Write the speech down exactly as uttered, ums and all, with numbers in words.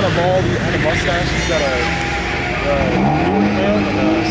kind of bald and a mustache. He's got a uh, newer tail and a